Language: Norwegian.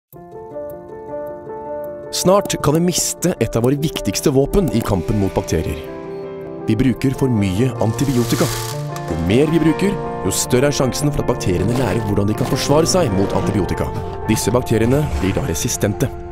Snart kan vi miste et av våre viktigste våpen i kampen mot bakterier. Vi bruker for mye antibiotika. Jo mer vi bruker, jo større er sjansen for at bakteriene lærer hvordan de kan forsvare seg mot antibiotika. Disse bakteriene blir da resistente.